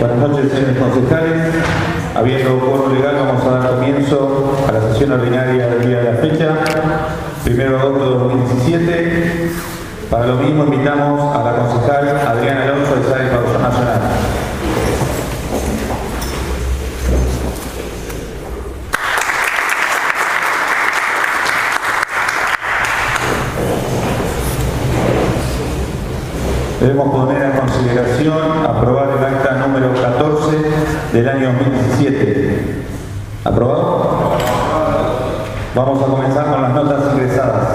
Buenas noches, señores concejales. Habiendo quórum legal, vamos a dar comienzo a la sesión ordinaria del día de la fecha, 1 de agosto de 2017. Para lo mismo invitamos a la concejal Adriana Alonso de SAE Pabellón Nacional. Debemos poner en consideración aprobar el acta número 14 del año 2017. ¿Aprobado? Vamos a comenzar con las notas ingresadas.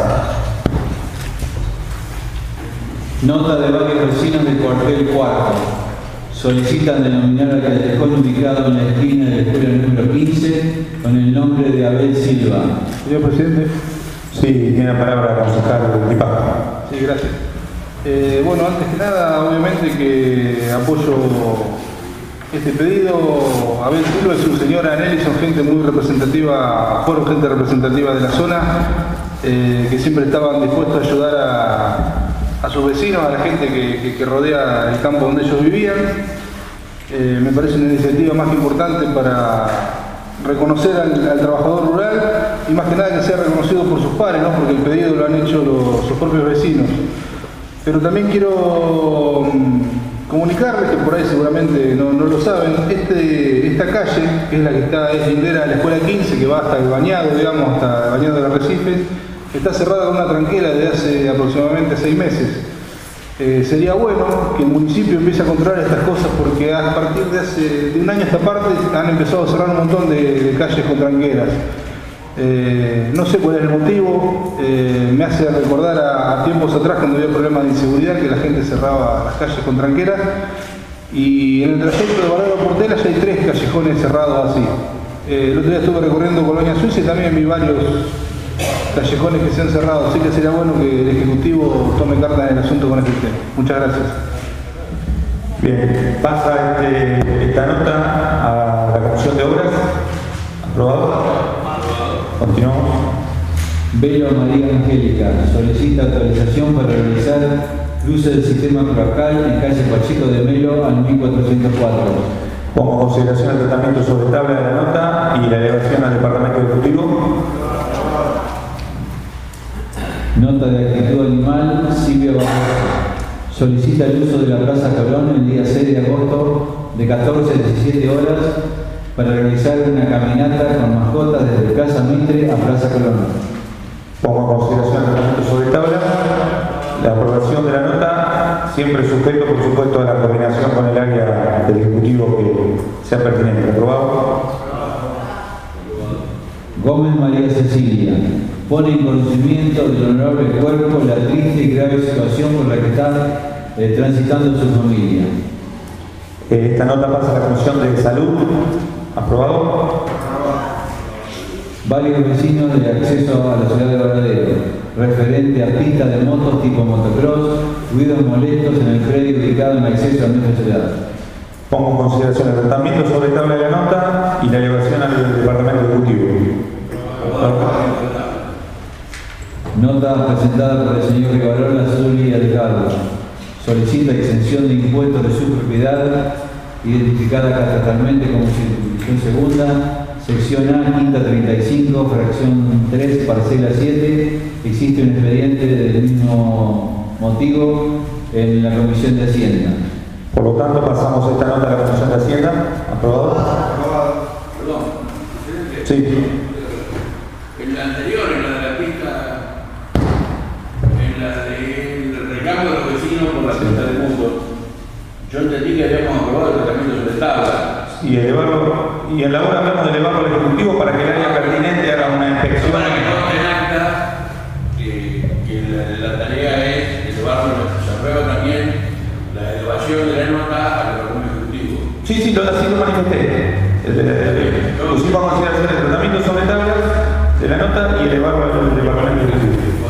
Nota de varios vecinos del cuartel 4. Solicitan denominar al callejón ubicado en la esquina de la escuela número 15 con el nombre de Abel Silva. Señor presidente. Sí, tiene la palabra el concejal Tipac. Sí, gracias. Bueno, antes que nada, obviamente que apoyo este pedido. Abel Silva y su señora Nelly son gente muy representativa, fueron gente representativa de la zona, que siempre estaban dispuestos a ayudar a sus vecinos, a la gente que rodea el campo donde ellos vivían. Me parece una iniciativa más que importante para reconocer al trabajador rural y más que nada que sea reconocido por sus pares, ¿no? Porque el pedido lo han hecho sus propios vecinos. Pero también quiero comunicarles, que por ahí seguramente no lo saben, esta calle, que es la que es lindera de la escuela 15, que va hasta el bañado, digamos, hasta el bañado del arrecife, está cerrada con una tranquera desde hace aproximadamente 6 meses. Sería bueno que el municipio empiece a controlar estas cosas porque a partir de un año a esta parte han empezado a cerrar un montón de calles con tranqueras. No sé cuál es el motivo, me hace recordar a tiempos atrás cuando había problemas de inseguridad que la gente cerraba las calles con tranqueras, y en el trayecto de Varadero a Portela ya hay 3 callejones cerrados así. El otro día estuve recorriendo Colonia Suiza y también vi varios callejones que se han cerrado, así que sería bueno que el Ejecutivo tome carta en el asunto con este tema. Muchas gracias. Bien, pasa esta nota a la Comisión de Obras. ¿Aprobado? Continuamos. Velo María Angélica solicita autorización para realizar cruce del sistema cloacal en calle Pacheco de Melo al 1404. Pongo en consideración el tratamiento sobre tabla de la nota y la elevación al Departamento Ejecutivo. Nota de actitud animal, Silvia Barroso. Solicita el uso de la Plaza Colón el día 6 de agosto de 14 a 17 horas para realizar una caminata con mascotas desde Plaza Mitre a Plaza Colón. Pongo en consideración el tratamiento sobre tabla, la aprobación de la nota, siempre sujeto, por supuesto, a la coordinación con el área del Ejecutivo que sea pertinente. ¿Aprobado? Gómez María Cecilia pone en conocimiento del honorable cuerpo la triste y grave situación por la que está transitando su familia. Esta nota pasa a la Comisión de Salud. ¿Aprobado? Varios vecinos de acceso a la ciudad de Varadero, referente a pistas de motos tipo motocross, ruidos molestos en el predio ubicado en acceso a nuestra ciudad. Pongo en consideración el tratamiento sobre tabla de la nota y la elevación al Departamento Ejecutivo. Nota presentada por el señor Rivarola Zulia Delgado. Solicita exención de impuestos de su propiedad, identificada catastralmente como circunscripción segunda, sección A, quinta 35, fracción 3, parcela 7. Existe un expediente del mismo motivo en la Comisión de Hacienda. Por lo tanto, pasamos esta nota a la Comisión de Hacienda. ¿Aprobado? Aprobado. Perdón. Sí. En la anterior, en la de la pista, en la del reclamo de los vecinos por la pista de puntos, yo entendí que habíamos aprobado el tratamiento sobre tabla. Y elevarlo, y en la hora hablamos de elevarlo al Ejecutivo para que el área pertinente haga una inspección. Para que conste en acta que la tarea es elevarlo, se aprueba también la elevación de la nota al Departamento Ejecutivo. Sí, así lo manifesté. Pusimos a consideración el tratamiento sobre tabla de la nota y elevarlo al Departamento Ejecutivo.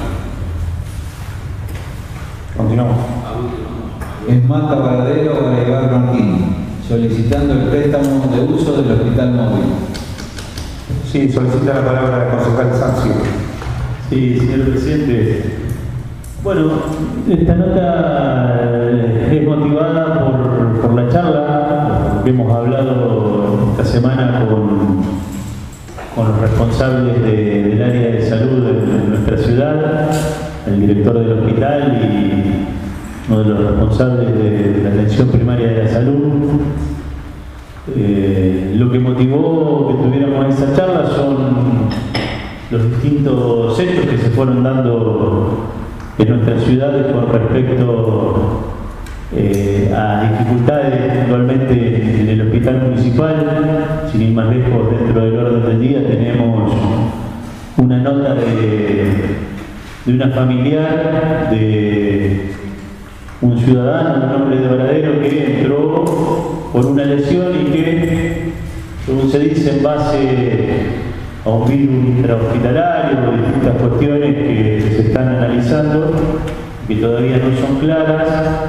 Continuamos. Esmata Varadero Garegar Martín, solicitando el préstamo de uso del hospital móvil. Sí, solicita la palabra el concejal Sancio. Sí, señor presidente. Bueno, esta nota es motivada por la charla hemos hablado esta semana con los responsables del área de salud de nuestra ciudad, el director del hospital y uno de los responsables de la atención primaria de la salud. Lo que motivó que tuviéramos esa charla son los distintos hechos que se fueron dando en nuestras ciudades con respecto a dificultades puntualmente en el hospital municipal. Sin ir más lejos, dentro del orden del día tenemos una nota de una familiar de un ciudadano, un hombre de Varadero, que entró por una lesión y que, según se dice, en base a un virus intrahospitalario o distintas cuestiones que se están analizando, que todavía no son claras,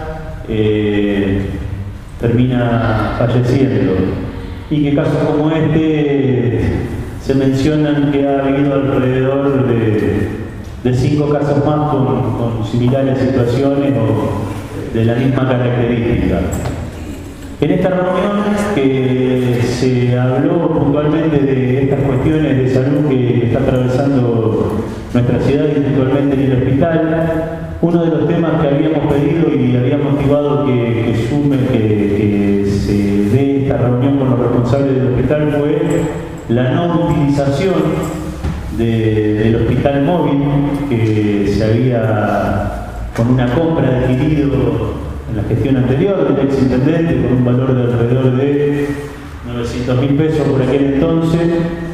termina falleciendo. Y que casos como este se mencionan que ha habido alrededor de 5 casos más con similares situaciones o de la misma característica. En esta reunión que se habló puntualmente de estas cuestiones de salud que está atravesando nuestra ciudad y puntualmente en el hospital, uno de los temas que habíamos pedido y había motivado que se dé esta reunión con los responsables del hospital fue la no utilización del hospital móvil que se había, con una compra adquirido en la gestión anterior del ex intendente con un valor de alrededor de 900.000 pesos por aquel entonces.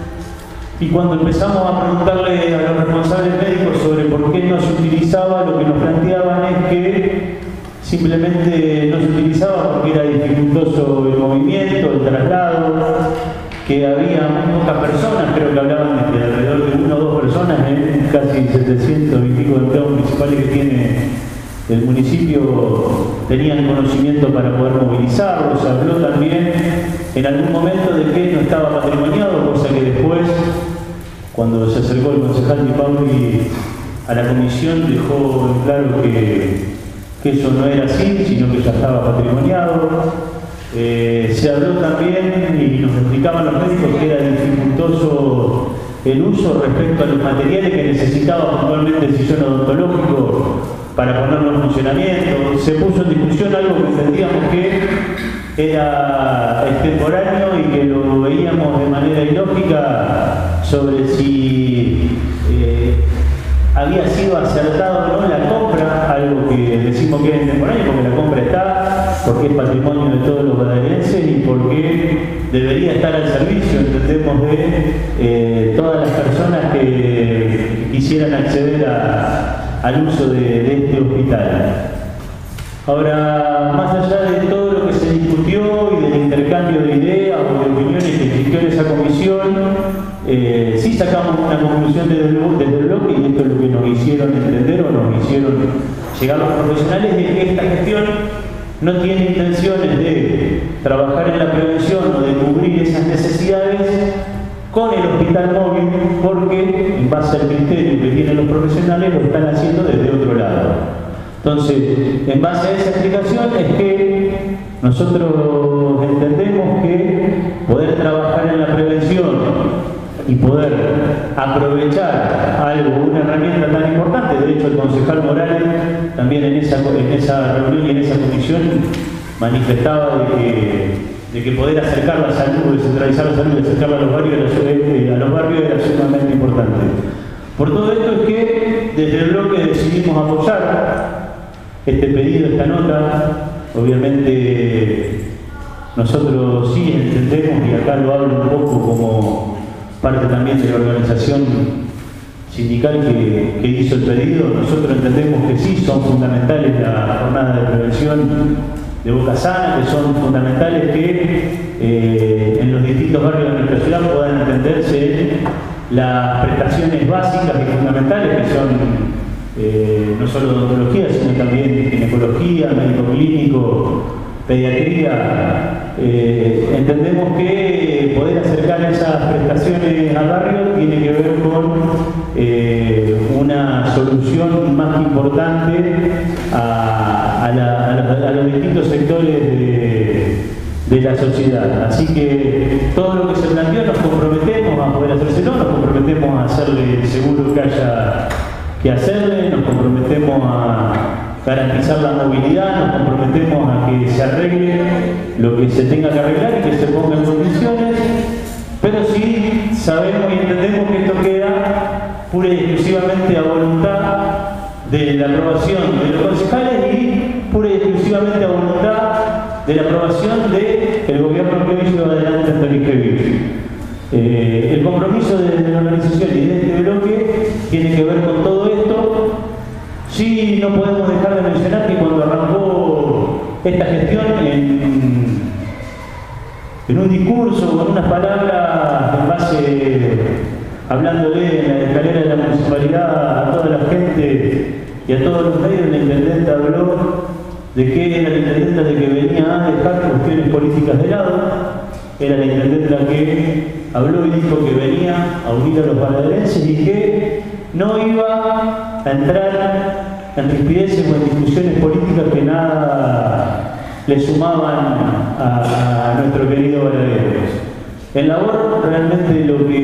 Y cuando empezamos a preguntarle a los responsables médicos sobre por qué no se utilizaba, lo que nos planteaban es que simplemente no se utilizaba porque era dificultoso el movimiento, el traslado, que había muy pocas personas, creo que hablaban de alrededor de 1 o 2 personas en casi 700 y pico de empleados municipales que tiene el municipio, tenían conocimiento para poder movilizarlos. Se habló también en algún momento de que no estaba patrimoniado, cosa que después, cuando se acercó el concejal Di Pauli a la comisión, dejó en claro que eso no era así, sino que ya estaba patrimoniado. Se habló también, y nos explicaban los médicos, que era dificultoso el uso respecto a los materiales que necesitaba puntualmente el sillón odontológico para ponerlo en funcionamiento. Se puso en discusión algo que entendíamos que era extemporáneo y que lo veíamos de manera ilógica, sobre si había sido acertado o no la compra, algo que decimos que es extemporáneo porque la compra está, porque es patrimonio de todos los guadalenses y porque debería estar al servicio, entendemos, de todas las personas que quisieran acceder al uso de este hospital. Ahora, más allá de todo lo que se discutió y del intercambio de ideas o de opiniones que existió en esa comisión, sí sacamos una conclusión desde el bloque, y esto es lo que nos hicieron entender o nos hicieron llegar los profesionales, de que esta gestión no tiene intenciones de trabajar en la prevención o de cubrir esas necesidades con el hospital móvil, porque en base al criterio que tienen los profesionales lo están haciendo desde otro lado. Entonces, en base a esa explicación es que nosotros entendemos que poder trabajar en la prevención y poder aprovechar algo, una herramienta tan importante. De hecho, el concejal Morales también en esa reunión y en esa comisión manifestaba de que poder acercar la salud, descentralizar la salud, acercarla a los barrios era sumamente importante. Por todo esto es que desde el bloque decidimos apoyar este pedido, esta nota. Obviamente nosotros sí entendemos, y acá lo hablo un poco como parte también de la organización sindical que hizo el pedido, nosotros entendemos que sí son fundamentales la jornada de prevención de Boca Sana, que son fundamentales que en los distintos barrios de nuestra ciudad puedan entenderse las prestaciones básicas y fundamentales que son no solo odontología, sino también ginecología, médico clínico, pediatría. Entendemos que poder acercar esas prestaciones al barrio tiene que ver con una solución más importante a los distintos sectores de la sociedad. Así que todo lo que se planteó nos comprometemos a poder hacérselo, nos comprometemos a hacerle el seguro que haya que hacerle, nos comprometemos a garantizar la movilidad, nos comprometemos a que se arregle lo que se tenga que arreglar y que se ponga en condiciones, pero sí sabemos y entendemos que esto queda pura y exclusivamente a voluntad de la aprobación de los concejales y pura y exclusivamente a voluntad de la aprobación del gobierno que hoy lleva adelante hasta que vive. El compromiso de la organización y de este bloque tiene que ver con todo esto. Sí, no podemos dejar de mencionar que cuando arrancó esta gestión en un discurso, con unas palabras en base, hablándole en la escalera de la municipalidad a toda la gente y a todos los medios, la intendenta habló de que era la intendenta de que venía a dejar cuestiones políticas de lado, era la intendenta que habló y dijo que venía a unir a los baladerenses y que no iba a entrar en rispideces o en discusiones políticas que nada le sumaban a nuestro querido Varadero. En labor, realmente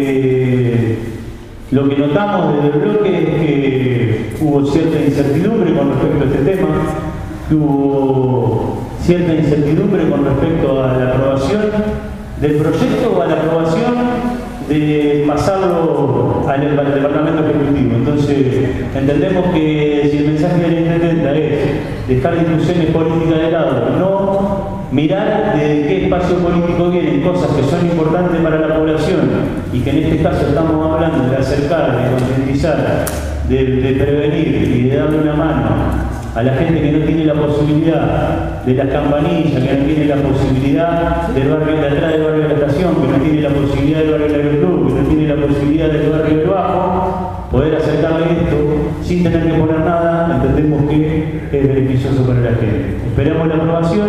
lo que notamos desde el bloque es que hubo cierta incertidumbre con respecto a este tema, que hubo cierta incertidumbre con respecto a la aprobación del proyecto o a la aprobación de pasarlo al departamento ejecutivo. Entonces, entendemos que si el mensaje de la intendenta es dejar discusiones políticas de lado, no mirar de qué espacio político vienen cosas que son importantes para la población y que en este caso estamos hablando de acercar, de concientizar, de prevenir y de darle una mano a la gente que no tiene la posibilidad de las campanillas, que no tiene la posibilidad del barrio de atrás del barrio de la estación, que no tiene la posibilidad del barrio del aeroclub, que no tiene la posibilidad del barrio del Bajo, poder acercarle esto sin tener que poner nada, entendemos que es beneficioso para la gente. Esperamos la aprobación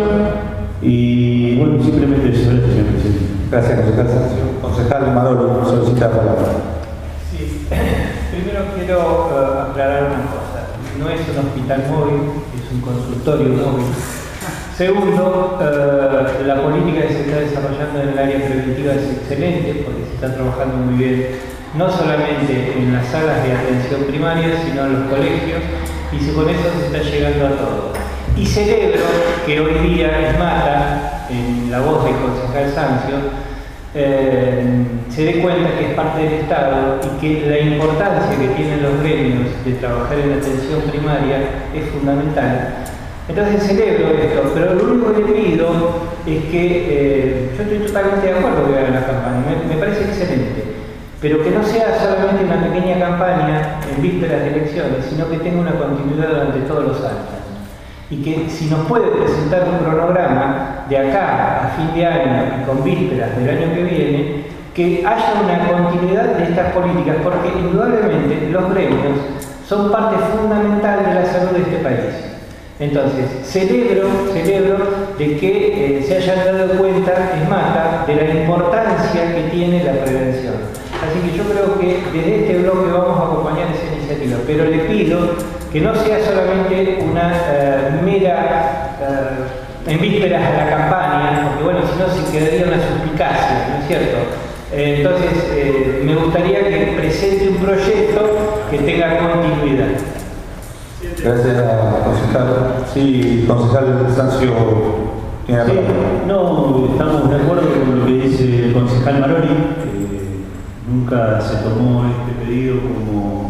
y bueno, simplemente eso. Gracias, señor presidente. Gracias, concejal. Concejal Marolo, solicita la palabra. Sí, primero quiero aclarar una cosa. No es un hospital móvil, es un consultorio móvil. Segundo, la política que se está desarrollando en el área preventiva es excelente porque se está trabajando muy bien, no solamente en las salas de atención primaria, sino en los colegios, y con eso se está llegando a todo. Y celebro que hoy día Esmata, en la voz del concejal Sancio, se dé cuenta que es parte del Estado y que la importancia que tienen los gremios de trabajar en la atención primaria es fundamental. Entonces celebro esto, pero lo único que le pido es que yo estoy totalmente de acuerdo que hagan la campaña, me parece excelente, pero que no sea solamente una pequeña campaña en vísperas de elecciones, sino que tenga una continuidad durante todos los años. Y que si nos puede presentar un cronograma de acá a fin de año y con vísperas del año que viene, que haya una continuidad de estas políticas, porque indudablemente los gremios son parte fundamental de la salud de este país. Entonces, celebro de que se hayan dado cuenta, Esmata, de la importancia que tiene la prevención. Así que yo creo que desde este bloque vamos a acompañar esa iniciativa, pero le pido que no sea solamente una mera en vísperas de la campaña, porque bueno, si no se quedaría una suspicacia, ¿no es cierto? Entonces, me gustaría que presente un proyecto que tenga continuidad. Gracias, concejal. Sí, concejal Sancio, tiene la palabra. No, estamos de acuerdo con lo que dice el concejal Maroli. Nunca se tomó este pedido como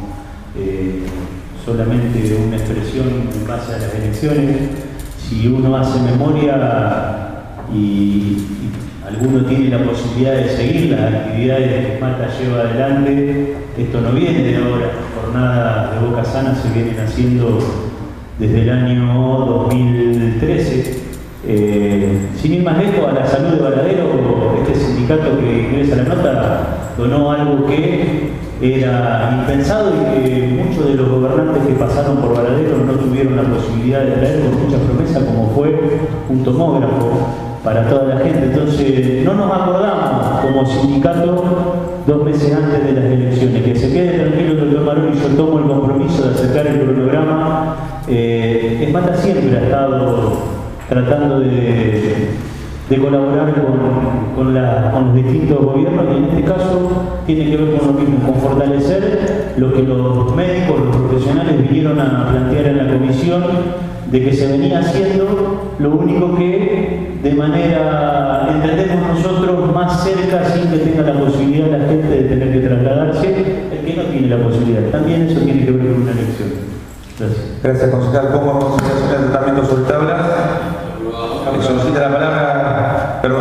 solamente una expresión en base a las elecciones. Si uno hace memoria y alguno tiene la posibilidad de seguir las actividades que Esmata lleva adelante, esto no viene de ahora. Jornadas de Boca Sana se vienen haciendo desde el año 2013. Sin ir más lejos, a la salud de Varadero, este sindicato que ingresa la nota donó algo que era impensado y que muchos de los gobernantes que pasaron por Varadero no tuvieron la posibilidad de traer con mucha promesa, como fue un tomógrafo para toda la gente. Entonces, no nos acordamos como sindicato 2 meses antes de las elecciones. Que se quede tranquilo el doctor Maroni, yo tomo el compromiso de acercar el cronograma. Esmata siempre ha estado tratando de de colaborar con los distintos gobiernos, y en este caso tiene que ver con lo mismo, con fortalecer lo que los médicos, los profesionales vinieron a plantear en la comisión, de que se venía haciendo, lo único que de manera, entendemos nosotros, más cerca, sin que tenga la posibilidad la gente de tener que trasladarse, el que no tiene la posibilidad. También eso tiene que ver con una elección. Gracias. Gracias, concejal. Pongo en consideración el tratamiento sobre tablas. Solicita la palabra. Perdón.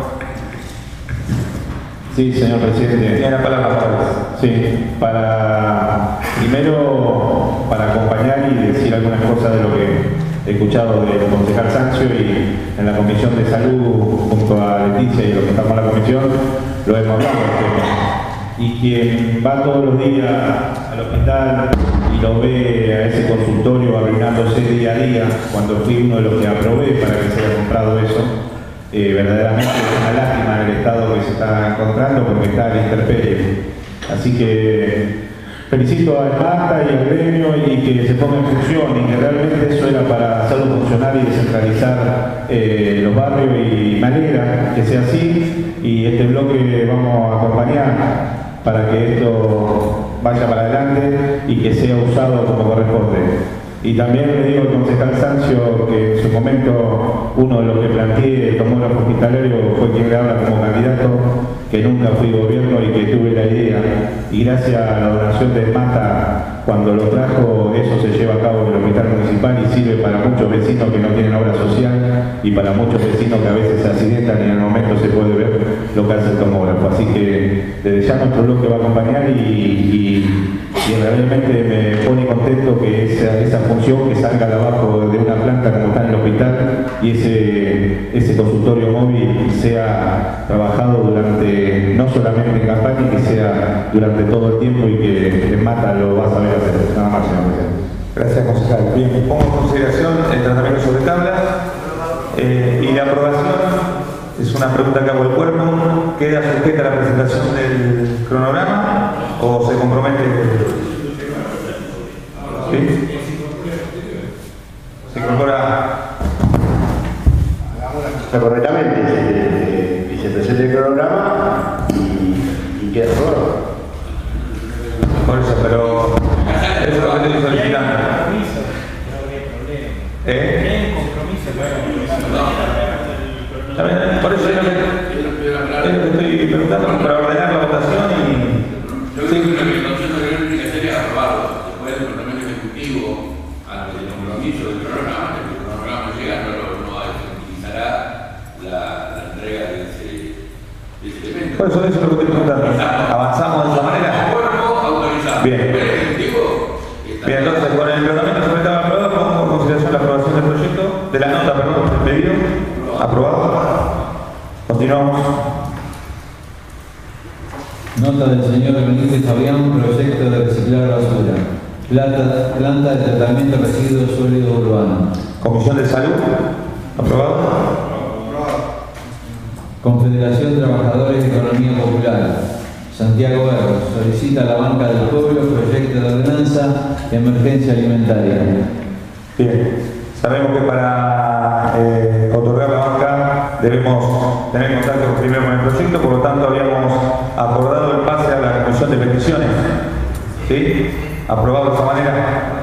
Sí, señor presidente. Tiene la palabra, Pablo. Sí, primero para acompañar y decir algunas cosas de lo que he escuchado del concejal Sancho, y en la Comisión de Salud junto a Leticia y los que estamos en la comisión lo hemos hablado. Y quien va todos los días al hospital y lo ve a ese consultorio arruinándose día a día, cuando fui uno de los que aprobé para que se haya comprado eso, verdaderamente es una lástima el estado que se está encontrando, porque está a la intemperie. Así que felicito al MATA y al gremio, y que se ponga en función, y que realmente eso era para hacerlo funcionar y descentralizar los barrios, y me alegra que sea así, y este bloque vamos a acompañar para que esto vaya para adelante y que sea usado como corresponde. Y también le digo al concejal Sancio que en su momento uno de los que planteé el tomógrafo hospitalario fue quien le habla como candidato, que nunca fui gobierno y que tuve la idea, y gracias a la donación de MATA, cuando lo trajo, eso se lleva a cabo en el hospital municipal y sirve para muchos vecinos que no tienen obra social, y para muchos vecinos que a veces se accidentan y en el momento se puede ver lo que hace el tomógrafo. Así que desde ya nuestro bloque va a acompañar, y realmente me pone contento que esa función que salga de abajo de una planta como está en el hospital, y ese consultorio móvil sea trabajado durante, no solamente en campaña, que sea durante todo el tiempo, y que en MATA lo va a saber hacer. Nada más, señor presidente. Gracias, concejal. Bien, pongo en consideración el tratamiento sobre tablas y la aprobación. Es una pregunta que hago al cuerpo. ¿Queda sujeta a la presentación del cronograma o se compromete? ¿Sí? Se incorpora correctamente, se presenta el cronograma y queda aprobado. Por eso, pero eso es lo que estoy solicitando. También, por eso es lo que estoy preguntando, para ordenar la votación y... Yo creo que el Consejo de Económica sería aprobado después del Departamento Ejecutivo ante el compromiso del programa, que el programa llega, no utilizará la entrega de ese elemento. Por eso es lo que estoy preguntando. ¿Avanzamos de esa manera? Bien. Bien, entonces con el tratamiento sobre tabla aprobado, pongo en consideración la aprobación del proyecto, de la nota, perdón, del pedido. Aprobado. Continuamos. Nota del señor Benítez Fabián, proyecto de reciclar basura. Planta de tratamiento de residuos sólidos urbanos. Comisión de Salud. Aprobado. Confederación de Trabajadores de Economía Popular. Santiago Berros solicita a la Banca del Pueblo proyecto de ordenanza de emergencia alimentaria. Bien. Sabemos que para otorgar la banca debemos tener contacto primero con el proyecto, por lo tanto habíamos acordado el pase a la comisión de peticiones. ¿Sí? ¿Aprobado de esa manera?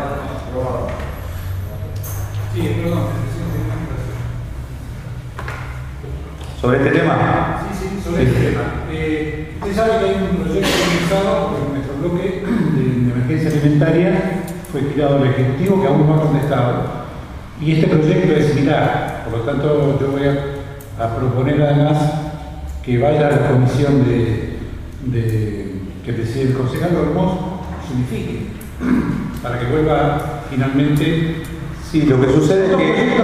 Sí, perdón. ¿Sobre este tema? Sí, sobre este tema. Usted sabe que hay un proyecto organizado por nuestro bloque de emergencia alimentaria, fue creado el Ejecutivo, que aún no ha contestado. Y este proyecto es similar, por lo tanto yo voy a proponer además que vaya a la comisión que preside el concejal Hermoso, se unifique, para que vuelva finalmente. Sí, lo que sucede es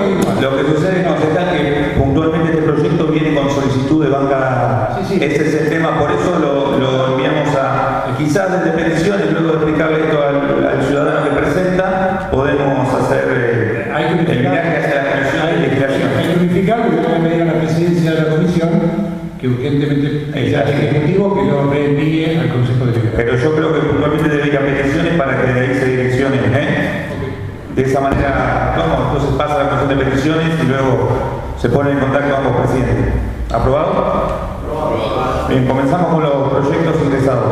que puntualmente este proyecto viene con solicitud de banca. Sí. Ese es el tema, por eso lo enviamos a, quizás desde peticiones, luego de explicarle esto al ciudadano que presenta, podemos hacer el viaje hacia la comisión de legislación. Hay que unificarlo, y yo voy a pedir a la presidencia de la comisión que urgentemente el Ejecutivo que lo reenvíe al Consejo de Legislación. Pero yo creo que puntualmente debe ir a peticiones para que de ahí se direccionen, De esa manera, entonces pasa a la comisión de peticiones y luego Se ponen en contacto ambos presidentes. ¿Aprobado? Aprobado. Bien, comenzamos con los proyectos ingresados.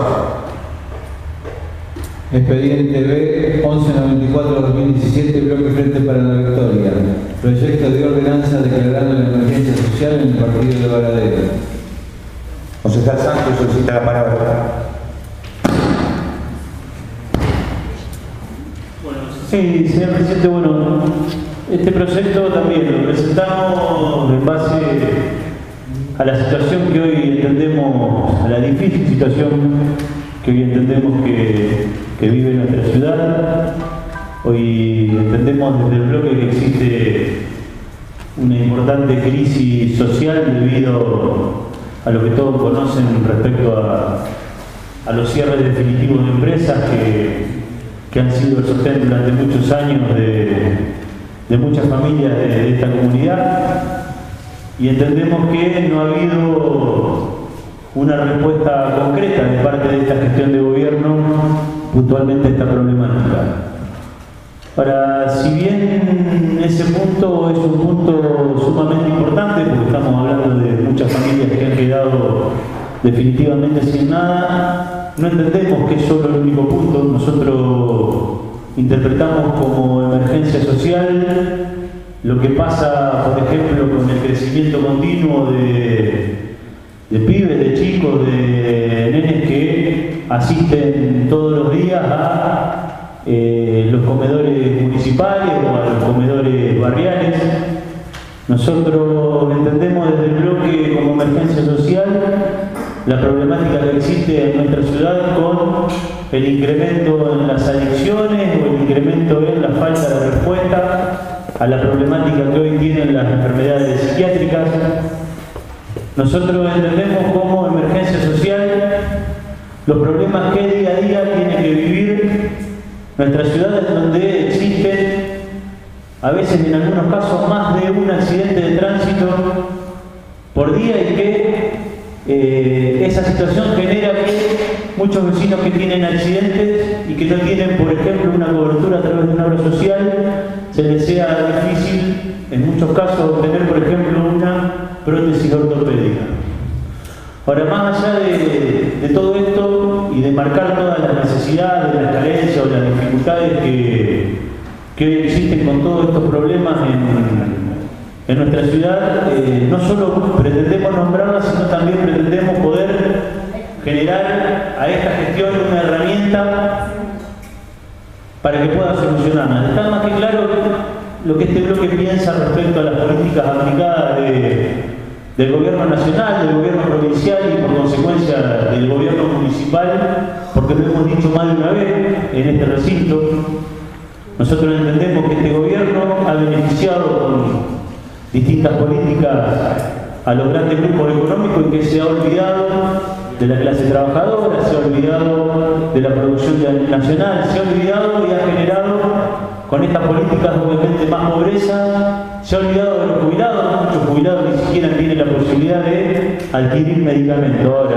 Expediente B 1194-2017, bloque Frente para la Victoria. Proyecto de ordenanza declarando la emergencia social en el partido de Varadero. Concejal Sánchez solicita la palabra. Sí, señor presidente, bueno, este proyecto también lo presentamos en base a la situación que hoy entendemos, a la difícil situación que hoy entendemos que vive nuestra ciudad. Hoy entendemos desde el bloque que existe una importante crisis social debido a lo que todos conocen respecto a los cierres definitivos de empresas que han sido el sostén durante muchos años de muchas familias de esta comunidad, y entendemos que no ha habido una respuesta concreta de parte de esta gestión de gobierno puntualmente a esta problemática. Ahora, si bien ese punto es un punto sumamente importante, porque estamos hablando de muchas familias que han quedado definitivamente sin nada, no entendemos que es solo el único punto. Nosotros interpretamos como emergencia social lo que pasa, por ejemplo, con el crecimiento continuo de pibes, de chicos, de nenes que asisten todos los días a los comedores municipales o a los comedores barriales. Nosotros entendemos desde el bloque como emergencia social la problemática que existe en nuestra ciudad con el incremento en las adicciones o el incremento en la falta de respuesta a la problemática que hoy tienen las enfermedades psiquiátricas. Nosotros entendemos como emergencia social los problemas que día a día tiene que vivir nuestra ciudad, en donde existen a veces en algunos casos más de un accidente de tránsito por día, y que esa situación genera que muchos vecinos que tienen accidentes y que no tienen, por ejemplo, una cobertura a través de una obra social, se les sea difícil en muchos casos obtener, por ejemplo, una prótesis ortopédica. Ahora, más allá de todo esto y de marcar todas las necesidades, las carencias o las dificultades que hoy existen con todos estos problemas en nuestra ciudad, no solo pretendemos nombrarlas, sino también pretendemos poder generar a esta gestión una herramienta para que pueda solucionarlas. Está más que claro lo que este bloque piensa respecto a las políticas aplicadas del gobierno nacional, del gobierno provincial y por consecuencia del gobierno municipal, porque lo hemos dicho más de una vez en este recinto. Nosotros entendemos que este gobierno ha beneficiado con distintas políticas a los grandes grupos económicos, y que se ha olvidado de la clase trabajadora, se ha olvidado de la producción nacional, se ha olvidado y ha generado con estas políticas obviamente más pobreza, se ha olvidado de los jubilados. Muchos jubilados ni siquiera tienen la posibilidad de adquirir medicamentos. Ahora,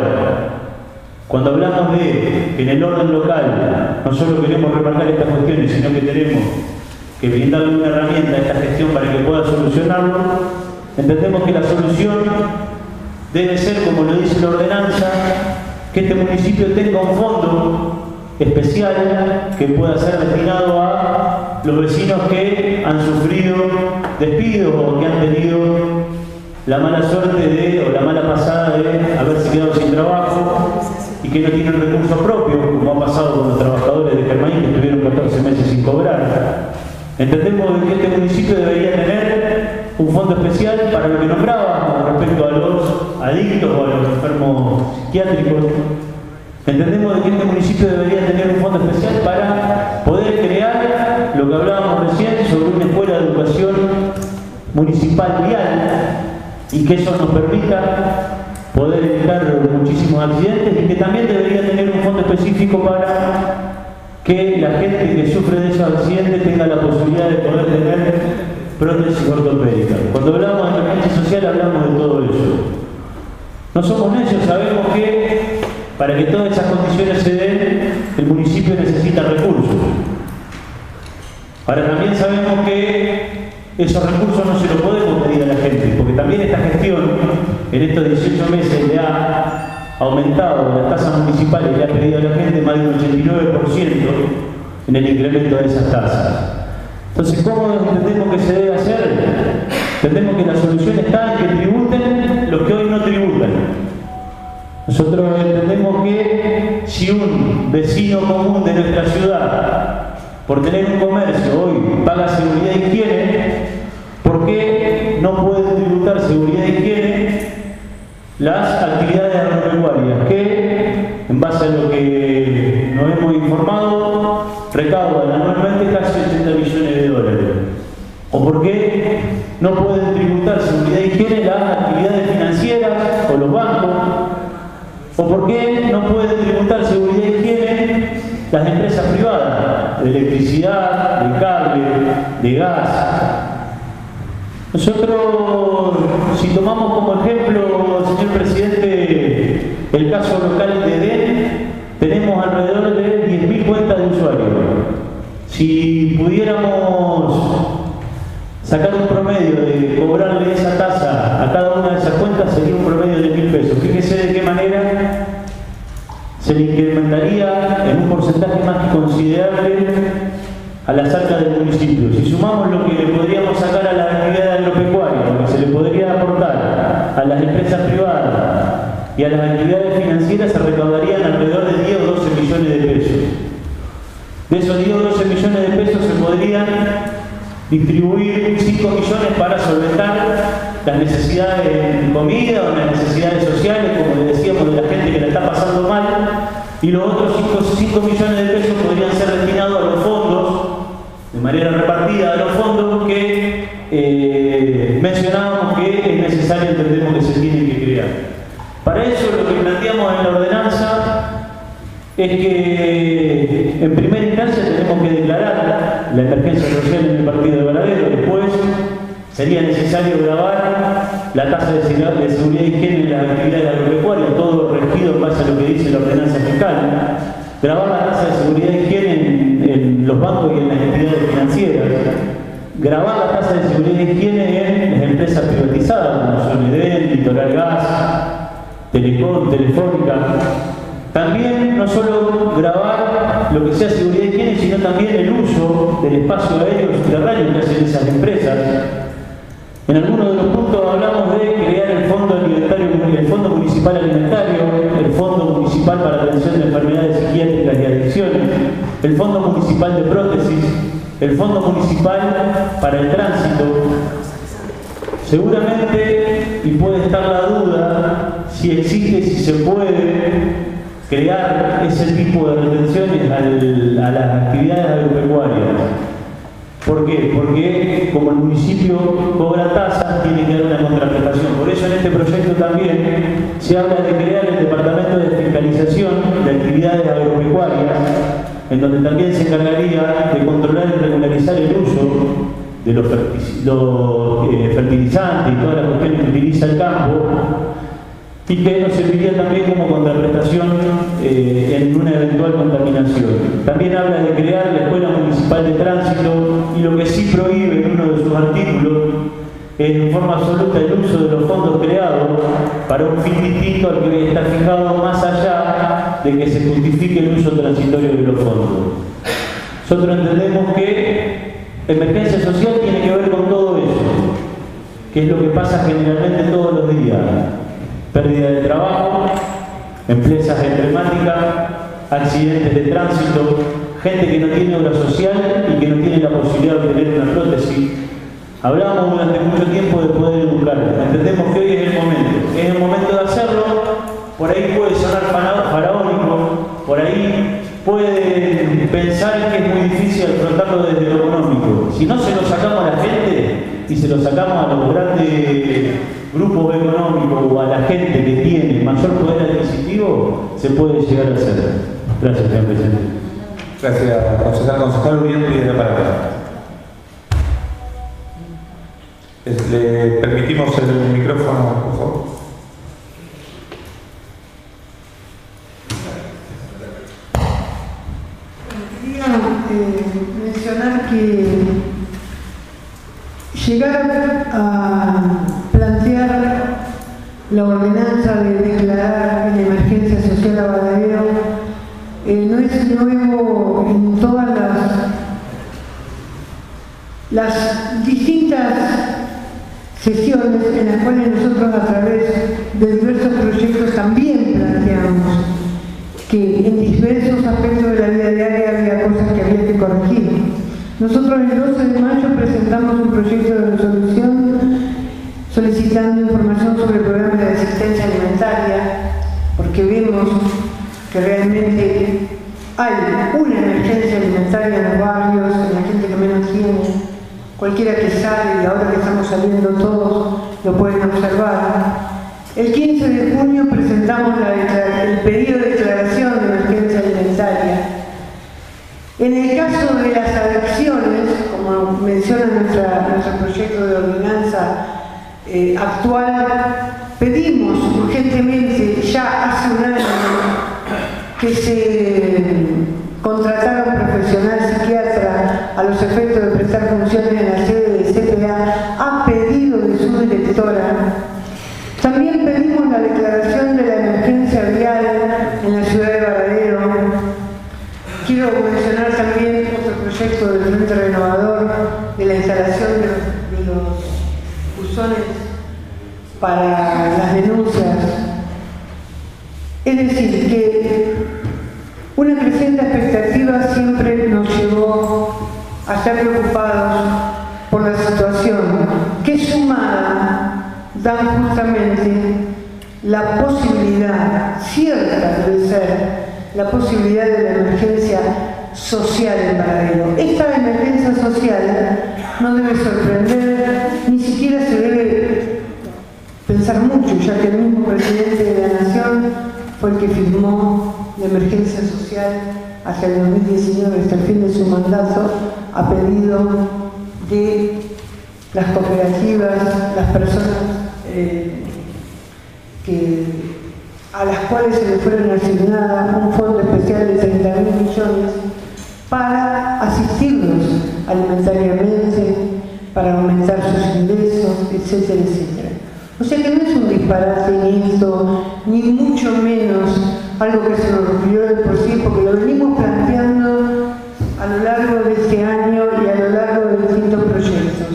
cuando hablamos de que en el orden local no solo queremos remarcar estas cuestiones, sino que tenemos que brindarle una herramienta a esta gestión para que pueda solucionarlo, entendemos que la solución debe ser, como lo dice la ordenanza, que este municipio tenga un fondo especial que pueda ser destinado a los vecinos que han sufrido despidos o que han tenido la mala suerte o la mala pasada de haberse quedado sin trabajo y que no tienen recursos propios, como ha pasado con los trabajadores de Germain que estuvieron 14 meses sin cobrar. Entendemos que este municipio debería tener un fondo especial para lo que nombraba respecto a los adictos o a los enfermos psiquiátricos. Entendemos que este municipio debería tener un fondo especial para poder crear lo que hablábamos recién sobre una escuela de educación municipal vial, y que eso nos permita poder evitar muchísimos accidentes, y que también debería tener un fondo específico para que la gente que sufre de esos accidentes tenga la posibilidad de poder tener prótesis ortopédicas. Cuando hablamos de emergencia social hablamos de todo eso. No somos necios, sabemos que para que todas esas condiciones se den, el municipio necesita recursos. Ahora, también sabemos que esos recursos no se los podemos pedir a la gente, porque también esta gestión en estos 18 meses le ha aumentado las tasas municipales y le ha pedido a la gente más de un 89% en el incremento de esas tasas. Entonces, ¿cómo entendemos que se debe hacer? Entendemos que la solución está en que tributen los que hoy no tributan. Nosotros entendemos que si un vecino común de nuestra ciudad, por tener un comercio, hoy paga seguridad y higiene, ¿por qué no pueden tributar seguridad y higiene las actividades agropecuarias que, en base a lo que nos hemos informado, recaudan anualmente casi 80 millones de dólares? ¿O por qué no pueden tributar seguridad y higiene las actividades financieras o los bancos? ¿O por qué no pueden tributar seguridad y higiene las empresas privadas de electricidad, de cable, de gas? Nosotros, si tomamos como ejemplo, señor presidente, el caso local de EDEN, tenemos alrededor de 10.000 cuentas de usuarios. Si pudiéramos sacar un promedio de cobrarle esa tasa a cada una de esas cuentas, sería un promedio de 1.000 pesos. Fíjese de qué manera se le incrementaría en un porcentaje más que considerable a las arcas del municipio. Si sumamos lo que le podríamos sacar a las actividades agropecuarias, lo que se le podría aportar a las empresas privadas y a las actividades financieras, se recaudarían alrededor de 10 o 12 millones de pesos. De esos 10 o 12 millones de pesos se podrían distribuir 5 millones para solventar las necesidades de comida o las necesidades sociales, como le decíamos, de la gente que la está pasando mal, y los otros 5 millones de pesos podrían ser destinados a los fondos, de manera repartida a los fondos que mencionábamos que es necesario, entendemos que se tienen que crear. Para eso lo que planteamos en la ordenanza es que en primera instancia tenemos que declarar la emergencia social en el partido de Varadero. Después sería necesario gravar la tasa de seguridad y higiene en las actividades agropecuarias, todo regido en base a lo que dice la ordenanza fiscal. Grabar la tasa de seguridad y higiene en los bancos y en las entidades financieras. Grabar la tasa de seguridad y higiene en las empresas privatizadas, como son EDEN, Litoral Gas, Telecom, Telefónica. También no solo grabar lo que sea seguridad y higiene, sino también el uso del espacio aéreo subterráneo que hacen esas empresas. En algunos de los puntos hablamos de crear el Fondo Alimentario, el Fondo Municipal Alimentario, el Fondo Municipal para la Atención de Enfermedades Psiquiátricas y Adicciones, el Fondo Municipal de Prótesis, el Fondo Municipal para el Tránsito. Seguramente, y puede estar la duda, si existe, si se puede crear ese tipo de retenciones a las actividades agropecuarias. ¿Por qué? Porque como el municipio cobra tasas, tiene que haber una contraprestación. Por eso en este proyecto también se habla de crear el Departamento de Fiscalización de Actividades Agropecuarias, en donde también se encargaría de controlar y regularizar el uso de los fertilizantes y todas las cuestiones que utiliza el campo, y que nos serviría también como contraprestación en una eventual contaminación. También habla de crear la Escuela Municipal de Tránsito, y lo que sí prohíbe en uno de sus artículos es en forma absoluta el uso de los fondos creados para un fin distinto al que está fijado, más allá de que se justifique el uso transitorio de los fondos. Nosotros entendemos que emergencia social tiene que ver con todo eso, que es lo que pasa generalmente todos los días. Pérdida de trabajo, empresas emblemáticas, accidentes de tránsito, gente que no tiene obra social y que no tiene la posibilidad de obtener una prótesis. Hablábamos durante mucho tiempo de poder educar. Entendemos que hoy es el momento de hacerlo. Por ahí puede sonar faraónico, por ahí puede pensar que es muy difícil afrontarlo desde lo económico. Si no se lo sacamos a la gente y se lo sacamos a los grandes grupos económicos o a la gente que tiene mayor poder adquisitivo, se puede llegar a hacer. Gracias, señor presidente. Gracias, concejal. Concejal Uriel pide la palabra. Le permitimos el micrófono, por favor. Quería mencionar que la ordenanza de declarar en emergencia social a Varadero no es nuevo en todas las distintas sesiones en las cuales nosotros a través de diversos proyectos también planteamos que en diversos aspectos de la vida diaria había cosas que había que corregir. Nosotros el 12 de mayo presentamos un proyecto de resolución solicitando información sobre el programa de asistencia alimentaria, porque vemos que realmente hay una emergencia alimentaria en los barrios, en la gente que menos tiene. Cualquiera que sale, y ahora que estamos saliendo todos, lo pueden observar. El 15 de junio presentamos el pedido de declaración de emergencia alimentaria. En el caso de las adicciones, como menciona nuestro proyecto de ordenanza actual, pedimos urgentemente, ya hace un año, que se contratara un profesional psiquiatra a los efectos de prestar funciones en la sede de CPA a pedido de su directora. También pedimos la declaración de la emergencia vial en la ciudad de Varadero. Quiero mencionar también otro proyecto del Frente Renovador de la instalación de los buzones para las denuncias. Es decir, que una creciente expectativa siempre nos llevó a estar preocupados por la situación, que sumada da justamente la posibilidad, cierta debe ser, la posibilidad de la emergencia social en Varadero. Esta emergencia social no debe sorprender, ni siquiera se debe pensar mucho, ya que el mismo presidente de la Nación fue el que firmó la emergencia social hacia el 2019, hasta el fin de su mandato, a pedido de las cooperativas, las personas a las cuales se le fueron asignadas un fondo especial de 30.000 millones para asistirlos alimentariamente, para aumentar sus ingresos, etcétera, etcétera. O sea que no es un disparate ni esto, ni mucho menos algo que se nos ocurrió de por sí, porque lo venimos planteando a lo largo de este año y a lo largo de distintos proyectos.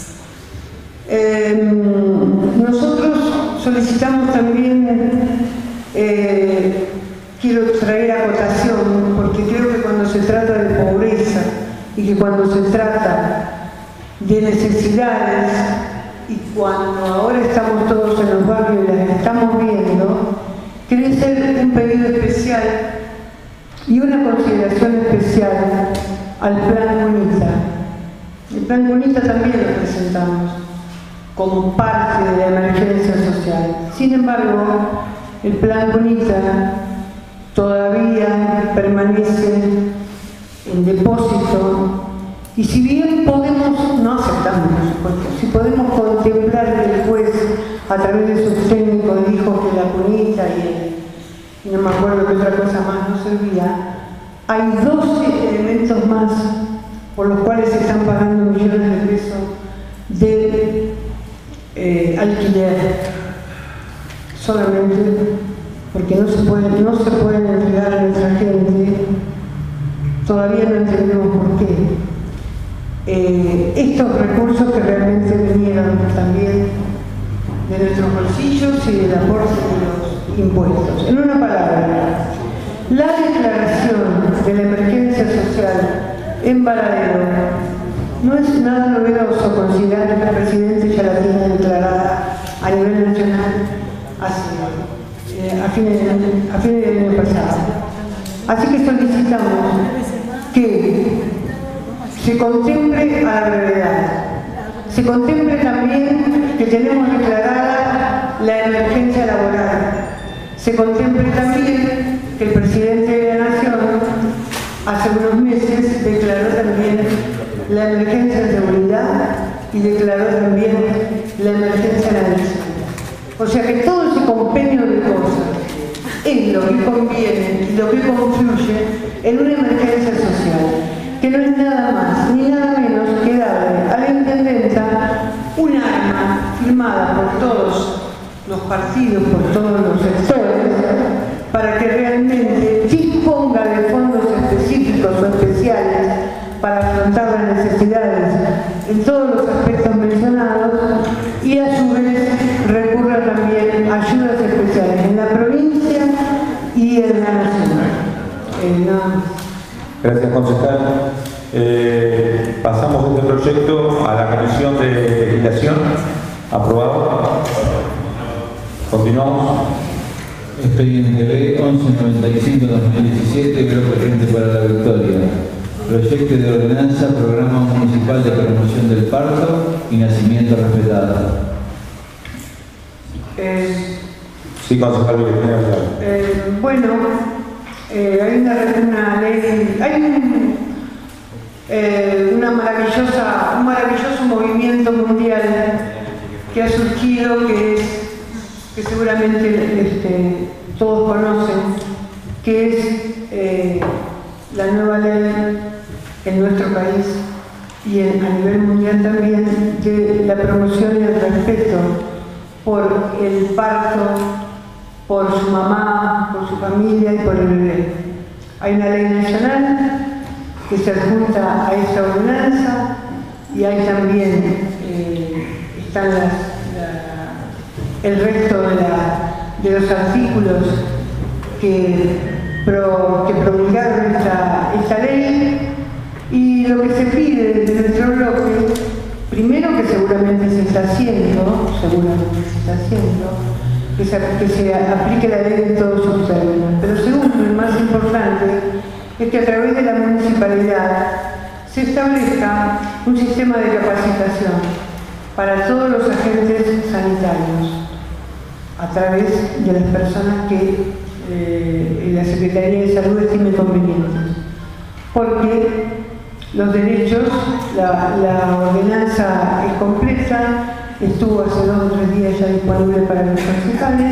Nosotros solicitamos también, quiero traer acotación, porque creo que cuando se trata de pobreza y que cuando se trata de necesidades y cuando ahora estamos todos en los barrios y las estamos viendo, quiere ser un pedido especial y una consideración especial al Plan Bonita. El Plan Bonita también lo presentamos como parte de la emergencia social. Sin embargo, el Plan Bonita todavía permanece en depósito y si bien podemos, no aceptamos por supuesto, si podemos contemplar que el juez a través de sus técnicos dijo que la cunita y no me acuerdo qué otra cosa más no servía, hay 12 elementos más por los cuales se están pagando millones de pesos de alquiler, solamente porque no se pueden entregar a nuestra gente. Todavía no entendemos por qué. Estos recursos que realmente vinieron también de nuestros bolsillos y del aporte de los impuestos. En una palabra, la declaración de la emergencia social en Varadero no es nada novedoso, considerando que el presidente ya la tiene declarada a nivel nacional a fines del año pasado. Así que solicitamos que se contemple a la brevedad, se contemple también que tenemos declarada la emergencia laboral, se contemple también que el presidente de la Nación hace unos meses declaró también la emergencia de seguridad y declaró también la emergencia de la nación. O sea que todo ese compendio de cosas es lo que conviene y lo que confluye en una emergencia social, que no es nada más ni nada menos que darle a la intendenta un arma firmada por todos los partidos, por todos los sectores, para que realmente disponga de fondos específicos o especiales para afrontar las necesidades en todos los aspectos mencionados y a su vez recurra también a ayudas especiales en la provincia y en la nacional. Gracias, concejal. Pasamos este proyecto a la Comisión de Legislación. Aprobado. Continuamos. Expediente B 1195-2017, bloque Frente para la Victoria. Proyecto de ordenanza, programa municipal de promoción del parto y nacimiento respetado. Sí, concejal. Bueno, hay una ley, hay un maravilloso movimiento mundial que ha surgido, que seguramente todos conocen, que es la nueva ley en nuestro país y a nivel mundial también, de la promoción y el respeto por el parto, por su mamá, por su familia y por el bebé. Hay una ley nacional que se adjunta a esta ordenanza y hay también están el resto de los artículos que promulgaron esta ley, y lo que se pide de nuestro bloque, primero, que seguramente se está haciendo, que se aplique la ley en todos sus términos, pero segundo y más importante es que a través de la municipalidad se establezca un sistema de capacitación para todos los agentes sanitarios a través de las personas que la Secretaría de Salud estime convenientes. Porque los derechos, la ordenanza es completa, estuvo hace 2 o 3 días ya disponible para los concejales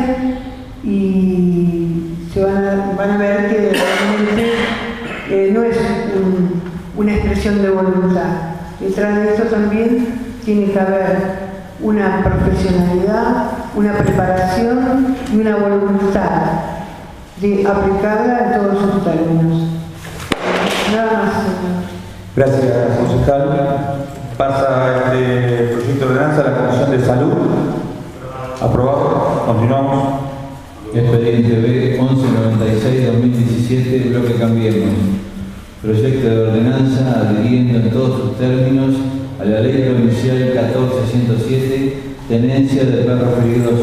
y se van a ver que realmente no es una expresión de voluntad. Detrás de esto también tiene que haber una profesionalidad, una preparación y una voluntad de aplicarla en todos sus términos. Nada más, señor. Gracias, concejal. Pasa este proyecto de ordenanza a la Comisión de Salud. Aprobado. Continuamos. Expediente B 1196-2017, bloque Cambiemos. Proyecto de ordenanza adhiriendo en todos sus términos a la Ley Provincial 14107, tenencia de perros peligrosos.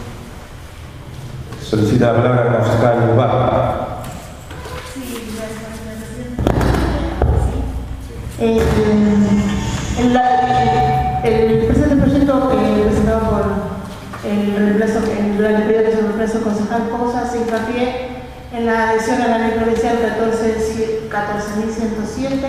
Solicita la palabra el concejal Urbá. El presente proyecto presentado por durante el periodo de su reemplazo concejal Pousa se hincapié en la adhesión a la ley provincial 14.107.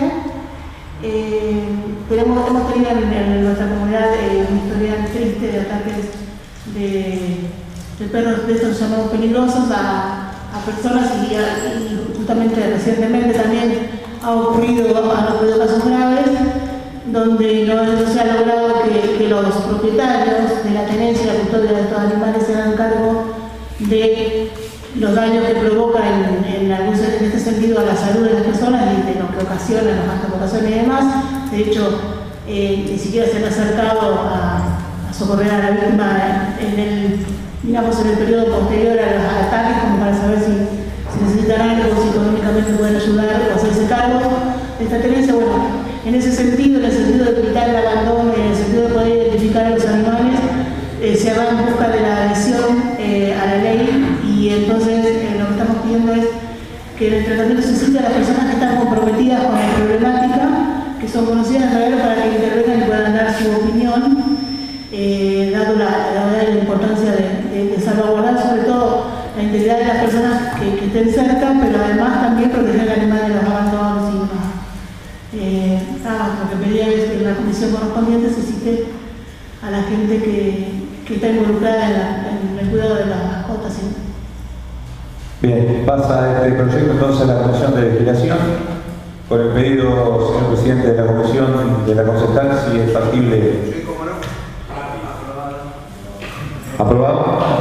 Hemos tenido en nuestra comunidad un historial triste de ataques de perros de estos llamados peligrosos a personas y justamente recientemente también han ocurrido casos graves donde no se ha logrado que los propietarios de la tenencia y la custodia de estos animales se hagan cargo de los daños que provocan en este sentido a la salud de las personas y de lo que ocasionan las malformaciones y demás. De hecho, ni siquiera se han acercado a socorrer a la víctima en el periodo posterior a los ataques, como para saber si necesitan algo, si económicamente pueden ayudar o hacerse cargo de esta tenencia. Bueno, en ese sentido, en el sentido de evitar el abandono, en el sentido de poder identificar a los animales, se va en busca de la adhesión a la ley, y entonces lo que estamos pidiendo es que en el tratamiento se cite a las personas que están comprometidas con la problemática, que son conocidas en realidad, para que intervengan y puedan dar su opinión, dado la importancia de salvaguardar sobre todo la integridad de las personas que estén cerca, pero además también proteger al animal de los abandonos y demás. Lo que pedía es que en la comisión correspondiente se cite a la gente que está involucrada en el cuidado de las mascotas. ¿Sí? Bien, pasa este proyecto entonces a la Comisión de Legislación. Por el pedido, señor presidente de la comisión, de la concejal, si es factible. ¿Aprobado?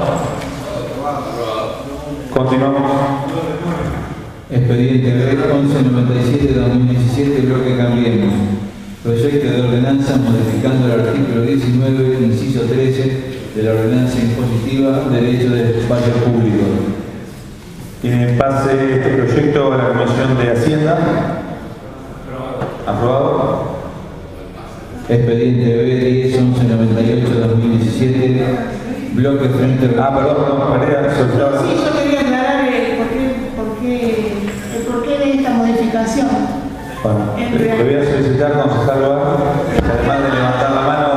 Continuamos. Expediente B 1197-2017, bloque Cambiemos. Proyecto de ordenanza modificando el artículo 19, inciso 13 de la ordenanza impositiva Derecho de Espacio Público. Tiene pase este proyecto a la Comisión de Hacienda. Aprobado. Expediente B 10-1198-2017, bloque Frente perdón, María, solicitaba. Sí, yo quería aclarar el porqué de esta modificación. Bueno, le voy a solicitar, concejal Loa, además de levantar la mano,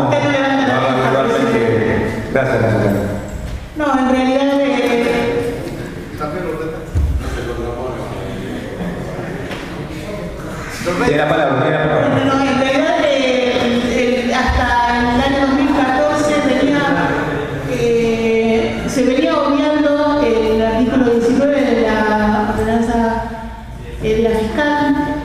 gracias, concejal. No, en realidad tiene la palabra. No, en realidad hasta el año 2014 se venía obviando el artículo 19 de la ordenanza de la fiscal,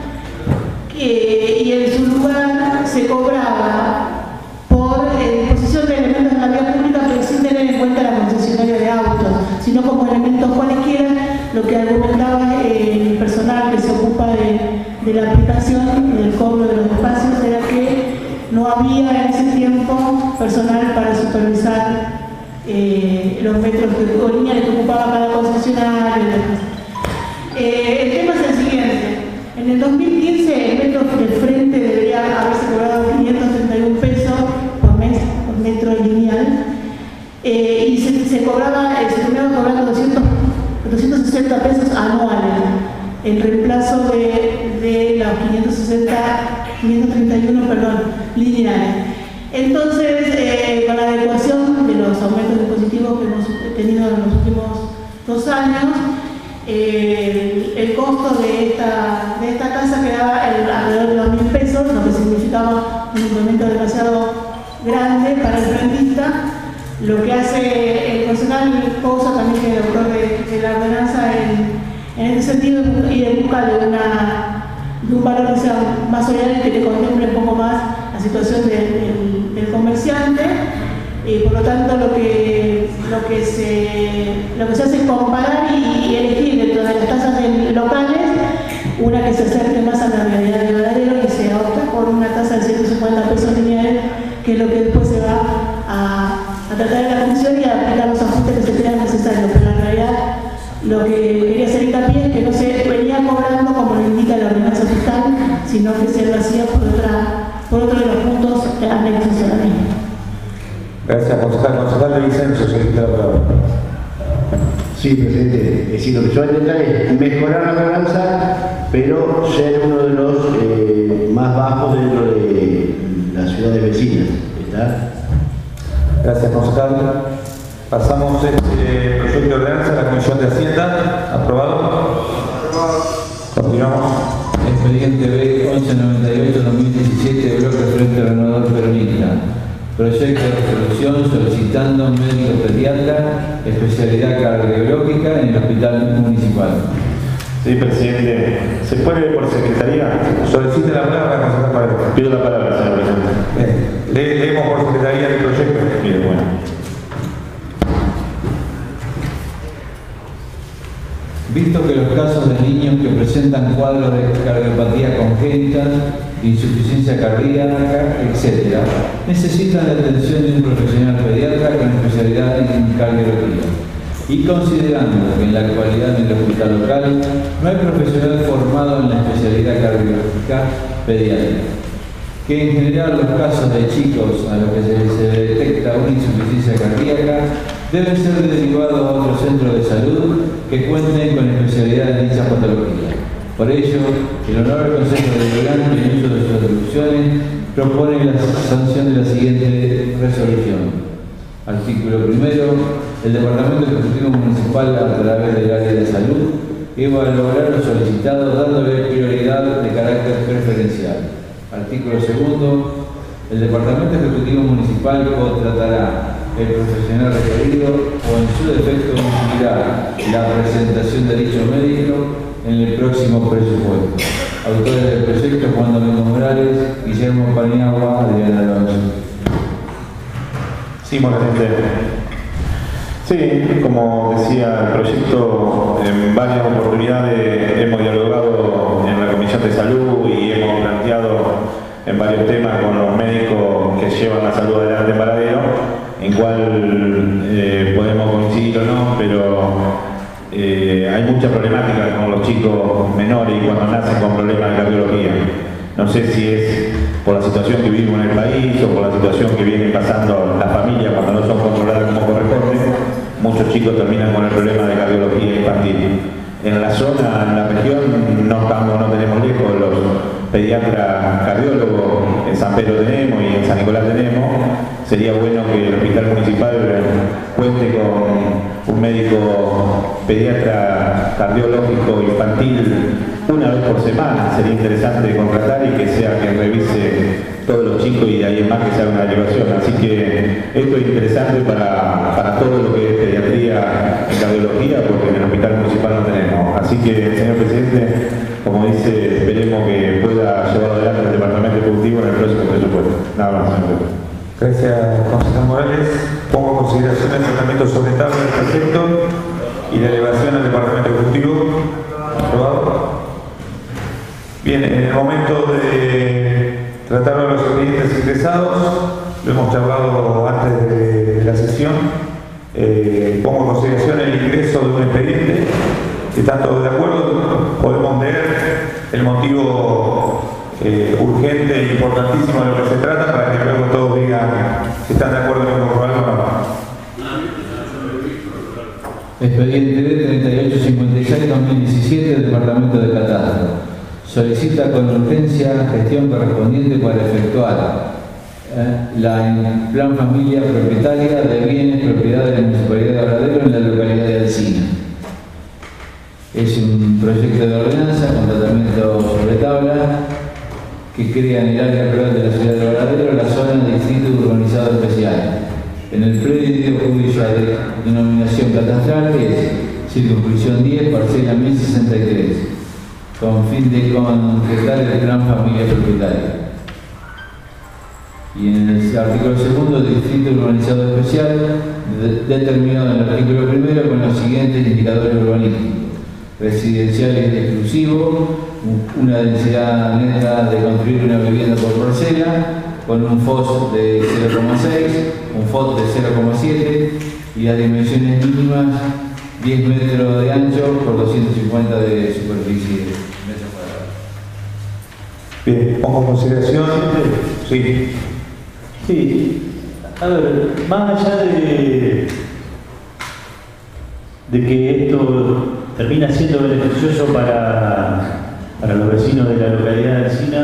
y en su lugar se cobraba por disposición de elementos de la vía pública, pero sin tener en cuenta la concesionaria de autos, sino como elementos cualesquiera. Lo que argumentaba el personal que se ocupa de la aplicación y del cobro de los espacios era que no había en ese tiempo personal para supervisar los metros o líneas que ocupaba cada concesionario. El tema es el siguiente. En el 2015 el metro del frente debería haberse cobrado 531 pesos por mes por metro lineal, y se terminaba cobrando 260 pesos anuales en reemplazo de los 531 lineales. Entonces, con la adecuación de los aumentos impositivos que hemos tenido en los últimos 2 años, el costo de esta tasa quedaba alrededor de los 1.000 pesos, lo que significaba un incremento demasiado grande para el rentista. Lo que hace el personal Pousa, también que es el autor de la ordenanza, en este sentido, ir en busca de un valor que sea más solidario, que contemple un poco más la situación del comerciante. Por lo tanto, lo que se hace es comparar y elegir dentro de las tasas locales una que se acerque más a la realidad de Varadero, y se opta por una tasa de 150 pesos lineales, que es lo que después se va a tratar de la comisión y a aplicar los ajustes que se crean necesarios. Pero en realidad lo que quería hacer hincapié es que no se venía cobrando como lo indica la ordenanza fiscal, sino que se lo hacía por otro de los puntos anexos a la misma. Gracias, concejal. Concejal de Vicencio, solicita la palabra. Sí, presidente. Es decir, lo que se va a intentar es mejorar la ordenanza, pero ser uno de los más bajos dentro de las ciudades vecinas. ¿Está? Gracias, concejal. Pasamos este proyecto de ordenanza a la Comisión de Hacienda. ¿Aprobado? Continuamos. Expediente B 1198-2017, bloque Frente Renovador Peronista. Proyecto de resolución solicitando médico pediatra, especialidad cardiológica en el hospital municipal. Sí, presidente. ¿Se puede por secretaría? Solicite la palabra, concejal Paredes. Pido la palabra, señor presidente. Leemos por secretaría el proyecto. Bien, bueno. Visto que los casos de niños que presentan cuadros de cardiopatía congénita, insuficiencia cardíaca, etc., necesitan la atención de un profesional pediatra con especialidad en cardiología. Y considerando que en la actualidad en el hospital local no hay profesional formado en la especialidad cardiológica pediátrica, que en general los casos de chicos a los que se detecta una insuficiencia cardíaca deben ser derivados a otros centros de salud que cuenten con especialidad en dicha patología. Por ello, el Honorable Consejo Deliberante, en uso de sus atribuciones, propone la sanción de la siguiente resolución. Artículo 1. El Departamento Ejecutivo Municipal, a través del área de salud, evaluará lo solicitado dándole prioridad de carácter preferencial. Artículo 2. El Departamento Ejecutivo Municipal contratará el profesional requerido o en su defecto incluirá la presentación de dicho médico en el próximo presupuesto. Autores del proyecto: Juan Domingo Morales, Guillermo Paniagua, Adriana Alonso. Sí, presidente. Sí, como decía el proyecto, en varias oportunidades hemos dialogado en la Comisión de Salud y hemos planteado en varios temas con los médicos que llevan la salud adelante en Varadero, en cual podemos coincidir o no, pero hay mucha problemática con los chicos menores y cuando nacen con problemas de cardiología. No sé si es por la situación que vivimos en el país o por la situación que viene pasando las familias cuando no son controladas como corresponde. Muchos chicos terminan con el problema de cardiología infantil. En la zona, en la región, no tenemos lejos los pediatras cardiólogos. En San Pedro tenemos y en San Nicolás tenemos. Sería bueno que el hospital municipal cuente con un médico pediatra cardiológico infantil una vez por semana. Sería interesante contratar y que sea quien revise todos los chicos y de ahí en más que se haga una evaluación. Así que esto es interesante para todo lo que es pediatría en cardiología, porque en el hospital municipal no tenemos. Así que, señor presidente, como dice, esperemos que pueda llevar adelante el departamento ejecutivo en el próximo presupuesto. Nada más, señor presidente. Gracias, concejal Morales. Pongo en consideración el tratamiento sobre tabla del proyecto y la elevación al departamento ejecutivo. Aprobado. Bien, en el momento de tratar a los expedientes ingresados, lo hemos charlado antes de la sesión. Pongo en consideración el ingreso de un expediente. Si están todos de acuerdo, podemos leer el motivo urgente e importantísimo de lo que se trata para que luego todos digan si están de acuerdo en comprobarlo o no. Expediente B3856-2017 del Departamento de Catastro. Solicita con urgencia gestión correspondiente para efectuar la plan familia propietaria de bienes propiedad de la Municipalidad de Varadero en la localidad de Alsina. Es un proyecto de ordenanza con tratamiento sobre tabla que crea en el área rural de la ciudad de Varadero la zona de distrito urbanizado especial. En el predio judicial de denominación catastral es circunscripción 10, parcela 1063, con fin de concretar el plan familia propietaria. Y en el artículo 2, distrito urbanizado especial, determinado en el artículo 1 con los siguientes indicadores urbanísticos: residencial exclusivo, una densidad neta de construir una vivienda por parcela, con un FOS de 0,6, un FOT de 0,7 y las dimensiones mínimas 10 metros de ancho por 250 de superficie metros cuadrados. Bien, pongo en consideración. Sí. Sí. A ver, más allá de que esto termina siendo beneficioso para los vecinos de la localidad de Alsina,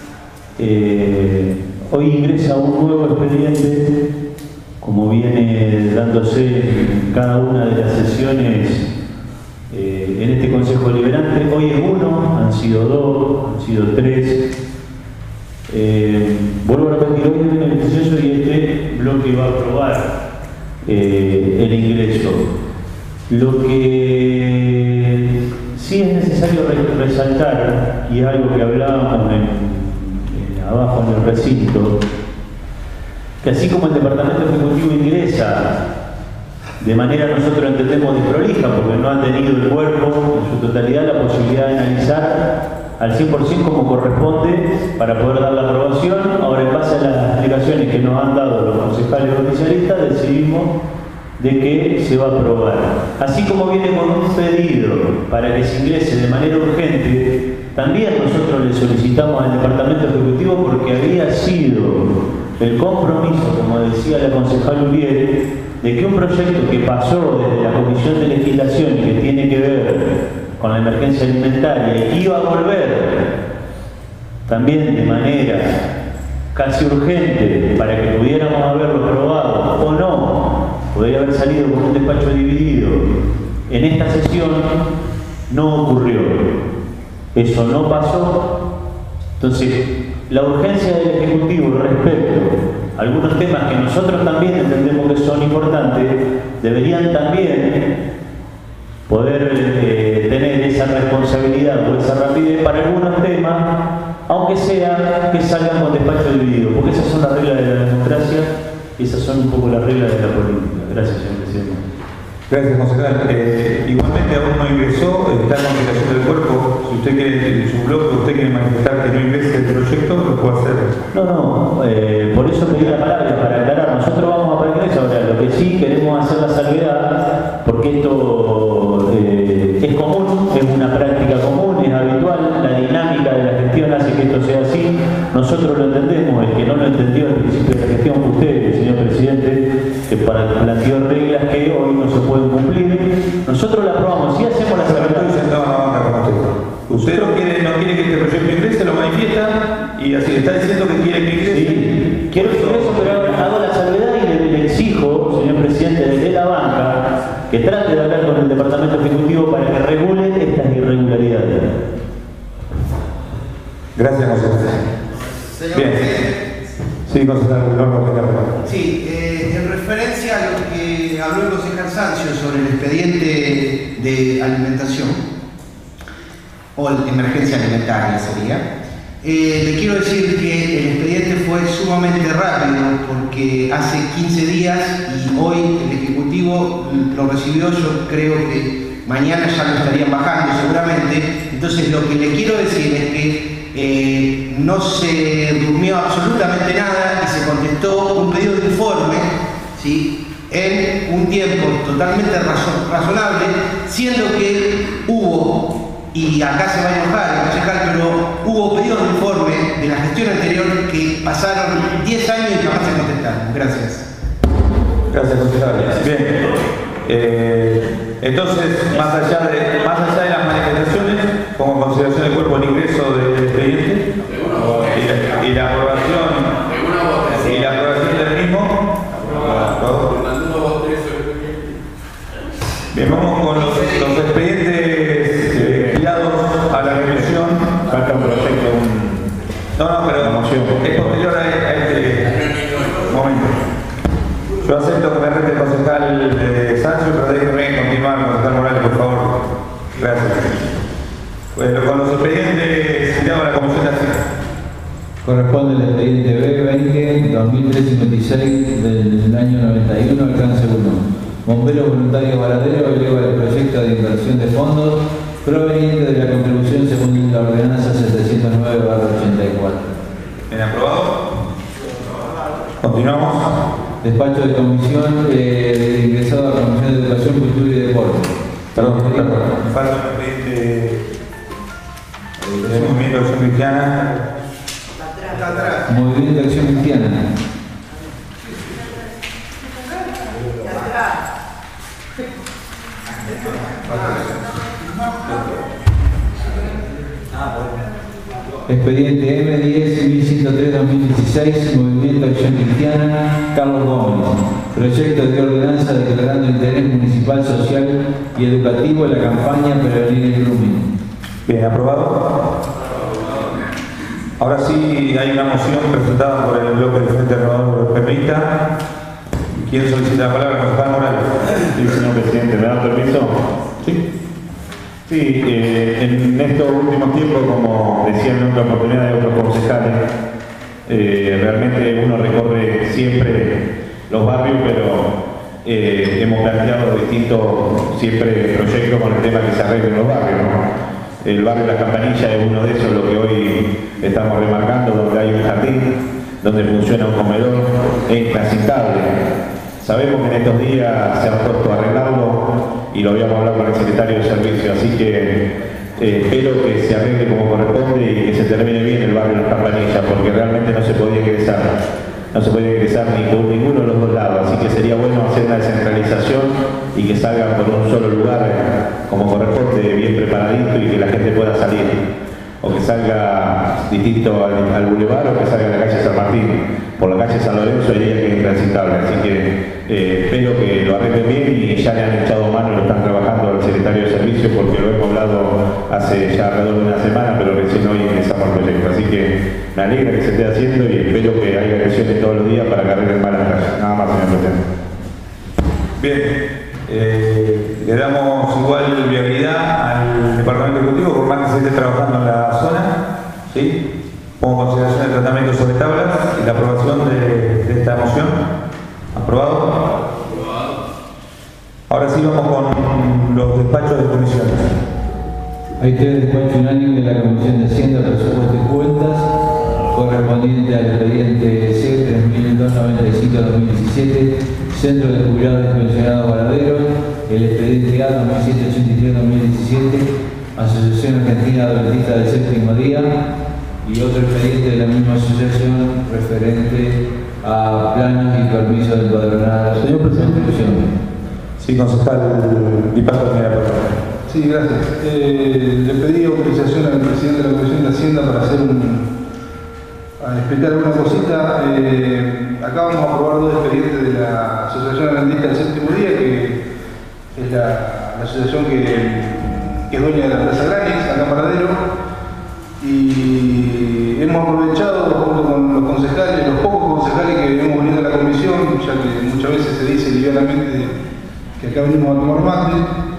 hoy ingresa un nuevo expediente, como viene dándose en cada una de las sesiones en este Consejo Deliberante. Hoy es uno, han sido dos, han sido tres. Vuelvo a repetir, hoy es beneficioso y este bloque va a aprobar el ingreso. Lo que sí es necesario resaltar, y algo que hablábamos abajo en el recinto, que así como el Departamento Ejecutivo ingresa de manera, nosotros entendemos, desprolija, porque no han tenido el cuerpo en su totalidad la posibilidad de analizar al 100% como corresponde para poder dar la aprobación. Ahora, en base a las explicaciones que nos han dado los concejales oficialistas, decidimos de que se va a aprobar. Así como viene con un pedido para que se ingrese de manera urgente, también nosotros le solicitamos al Departamento Ejecutivo, porque había sido el compromiso, como decía la concejal Uriel, de que un proyecto que pasó desde la Comisión de Legislación y que tiene que ver con la emergencia alimentaria iba a volver también de manera casi urgente para que pudiéramos haberlo aprobado o no, podría haber salido con un despacho dividido. En esta sesión no ocurrió, eso no pasó. Entonces, la urgencia del Ejecutivo respecto a algunos temas que nosotros también entendemos que son importantes, deberían también poder tener esa responsabilidad o esa rapidez para algunos temas, aunque sea que salgan con despacho dividido, porque esas son las reglas de la democracia y esas son un poco las reglas de la política. Gracias, señor presidente. Gracias, concejal. Igualmente aún no ingresó, está en comunicación del cuerpo. Si usted quiere, en su bloque, usted quiere manifestar que no ingrese el proyecto, lo puede hacer. No, por eso pedí la palabra, para aclarar. Nosotros vamos a para ingreso ahora. Lo que sí queremos hacer la salvedad, porque esto es común, es una práctica común, es habitual, la dinámica de la gestión hace que esto sea así. Nosotros lo entendemos, el que no lo entendió al principio de la gestión fue usted, señor presidente, que planteó reglas que hoy no se pueden cumplir. Nosotros la aprobamos, si hacemos la salvedad. Usted no quiere que este proyecto ingrese, lo manifiesta y así está diciendo que quiere que ingrese. Sí, quiero que ingrese, pero hago la salvedad y le exijo, señor presidente, desde la banca, que trate de hablar con el departamento ejecutivo para que regule estas irregularidades. Gracias, concejal. Bien. Sí, concejal, sí, en referencia a lo que habló el concejal Sancio sobre el expediente de alimentación, o de emergencia alimentaria sería, le quiero decir que el expediente fue sumamente rápido porque hace 15 días y hoy el Ejecutivo lo recibió, yo creo que mañana ya lo estarían bajando seguramente. Entonces lo que le quiero decir es que no se durmió absolutamente nada y se contestó un pedido de informe, ¿sí?, en un tiempo totalmente razonable, siendo que hubo, y acá se va a enojar el concejal, pero hubo pedidos de informe de la gestión anterior que pasaron 10 años y jamás se contestaron. Gracias. Gracias, concejal. Bien. Entonces, más allá de las manifestaciones, como consideración del cuerpo el ingreso del expediente y la aprobación del mismo. Bien, vamos con los expedientes enviados a la revisión. Falta un proyecto, No, pero es posterior a este momento. Yo acepto que me rete el concejal Sancho, pero déjeme continuar, concejal Morales, por favor. Gracias. Bueno, con los expedientes enviados a la Comisión de Hacienda. Corresponde el expediente B20-2356 del año 91, alcance 1. Bomberos Voluntarios Varadero eleva el proyecto de inversión de fondos proveniente de la contribución según la ordenanza 709/84. ¿Bien aprobado? Continuamos. Despacho de comisión ingresado a la Comisión de Educación, Cultura y Deporte. Perdón. Falta un expediente de Movimiento de Acción Cristiana. Movimiento de Acción Cristiana. Expediente M10-1103-2016, Movimiento de Acción Cristiana, Carlos Gómez. Proyecto de ordenanza declarando interés municipal, social y educativo en la campaña Prevenir el Grooming. Bien, aprobado. Ahora sí hay una moción presentada por el bloque del Frente Renovador Peronista. ¿Quién solicita la palabra? Concejal Morales. Sí, señor presidente, ¿me da permiso? Sí. Sí, en estos últimos tiempos, como decía en otra oportunidad de otros concejales, realmente uno recorre siempre los barrios, pero hemos planteado distintos siempre proyectos con el tema que se arreglen los barrios, ¿no? El barrio La Campanilla es uno de esos, lo que hoy estamos remarcando, donde hay un jardín, donde funciona un comedor, es intransitable. Sabemos que en estos días se han puesto a arreglarlo y lo habíamos hablado con el secretario de servicio, así que espero que se arregle como corresponde y que se termine bien el barrio La Campanilla, porque realmente no se podía ingresar ni por ninguno de los dos lados, así que sería bueno hacer una descentralización y que salgan por un solo lugar como corresponde, bien preparadito, y que la gente pueda salir, o que salga distinto al bulevar o que salga a la calle San Martín. Por la calle San Lorenzo hay días que es intransitable, así que espero que lo arreglen bien, y ya le han echado mano y lo están trabajando al secretario de servicio, porque lo hemos hablado hace ya alrededor de una semana, pero recién hoy empezamos el proyecto, así que me alegra que se esté haciendo y espero que haya acciones todos los días para que arreglen más las calles. Nada más, señor presidente. Bien. Le damos igual viabilidad al departamento ejecutivo, por más que se esté trabajando en la zona, ¿sí? Como consideración del tratamiento sobre tablas y la aprobación de esta moción. ¿Aprobado? Ahora sí vamos con los despachos de comisiones. Hay 3 despachos unánimes de la Comisión de Hacienda, Presupuesto y Cuentas, correspondiente al expediente C3295-2017, Centro de Jubilados y Pensionados Varaderos, el expediente A 2783-2017, Asociación Argentina Adventista del Séptimo Día, y otro expediente de la misma asociación referente a planos y permisos de empadronado. Señor presidente. Sí, concejal, y paso a la palabra. Sí, gracias. Le pedí autorización al presidente de la Comisión de Hacienda para explicar una cosita. Acá vamos a aprobar 2 expedientes de la Asociación Adventista del Séptimo Día, que es la asociación que es dueña de la empresa Granix, acá en Varadero, y hemos aprovechado junto con los concejales, los pocos concejales que hemos venido a la comisión, ya que muchas veces se dice livianamente que acá venimos a tomar mate,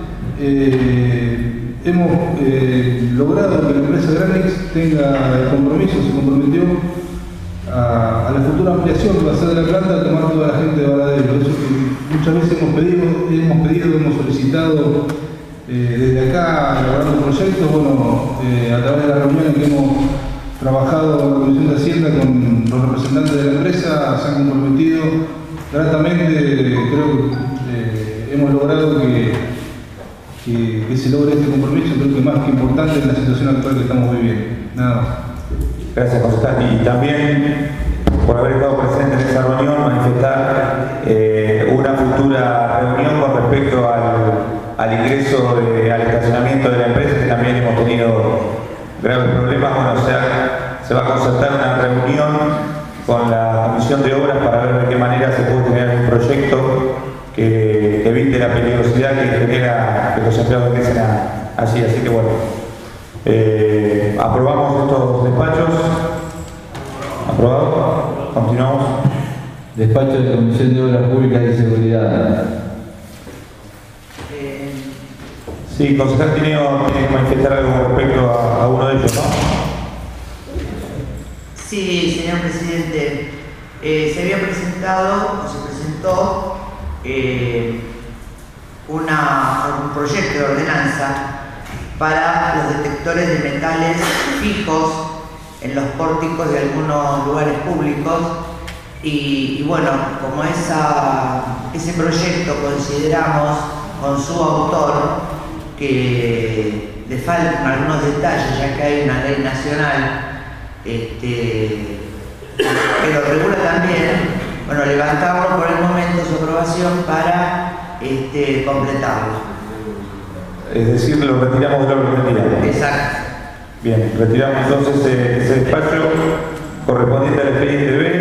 hemos logrado que la empresa Granix tenga el compromiso, se comprometió a la futura ampliación que va a ser de la planta a tomar toda la gente de Varadero. Eso que muchas veces hemos solicitado desde acá, elaborando proyectos, bueno, a través de las reuniones que hemos trabajado con la Comisión de Hacienda, con los representantes de la empresa, se han comprometido gratamente. Creo que hemos logrado que se logre este compromiso, creo que más que importante en la situación actual que estamos viviendo. Nada más. Gracias, concejal. Y también, por haber estado presente en esa reunión, manifestar una futura reunión con respecto al ingreso al estacionamiento de la empresa, que también hemos tenido graves problemas. Bueno, se va a concertar una reunión con la Comisión de Obras para ver de qué manera se puede tener un proyecto que evite la peligrosidad que genera que los empleados ingresen allí. Así que bueno, aprobamos estos despachos. ¿Aprobado? Continuamos. Despacho de Comisión de Obras Públicas y Seguridad. Sí, concejal, tiene que manifestar algo con respecto a uno de ellos, ¿no? Sí, señor presidente. Se había presentado, o se presentó, un proyecto de ordenanza para los detectores de metales fijos en los pórticos de algunos lugares públicos y bueno, como ese proyecto consideramos con su autor que le faltan algunos detalles, ya que hay una ley nacional que lo regula también, bueno, levantamos por el momento su aprobación para completarlo. Es decir, lo retiramos de la ordinaria. Exacto. Bien, retiramos entonces ese despacho correspondiente al expediente B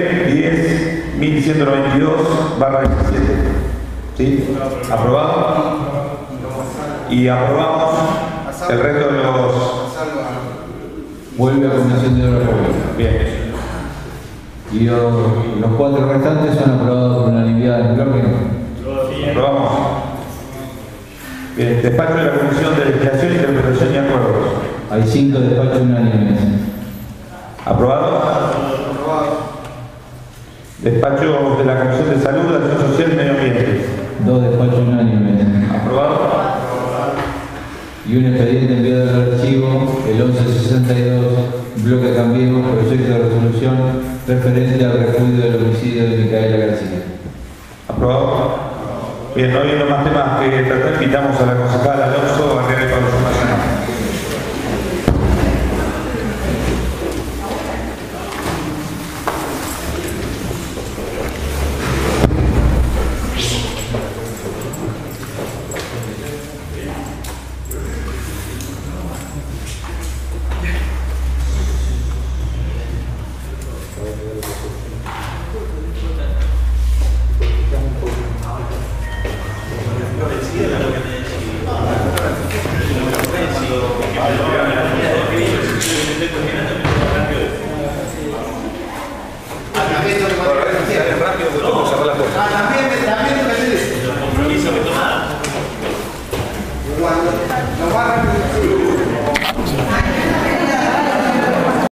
10.192/17. ¿Sí? ¿Aprobado? Y aprobamos el resto de los... Vuelve a Comisión de Obras Públicas. Bien. Y los 4 restantes son aprobados por unanimidad del bloque. Aprobamos. Bien, despacho de la Comisión de Legislación, Interpretación y Acuerdos. Hay 5 despachos unánimes. ¿Aprobado? Aprobado. Despacho de la Comisión de Salud, Acción Social y Medio Ambiente. 2 despachos unánimes. ¿Aprobado? Y un expediente enviado al archivo, el 1162, bloque Cambiemos, proyecto de resolución referente al repudio del homicidio de Micaela García. ¿Aprobado? Bien, no habiendo más temas que tratar, invitamos a la